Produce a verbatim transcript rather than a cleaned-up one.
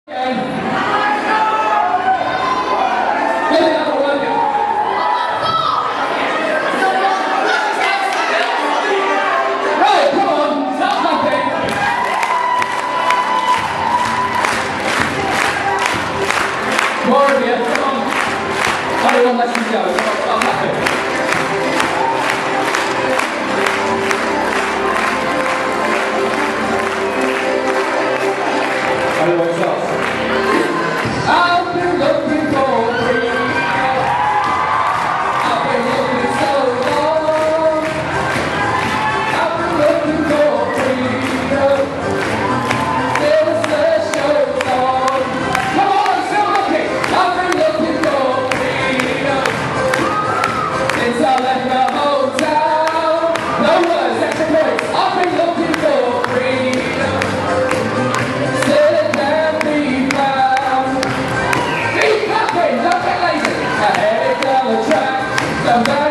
Everyone lets you go. Stop laughing. Everyone else. I've been looking for freedom. I've been looking so long. I've been looking for freedom. Since the show's on. Come on, still looking. I've been looking for freedom. Since I left the hotel. No words, extra points. I've been looking for freedom. Sit and be found. Keep clapping, don't get lazy. I headed down the track.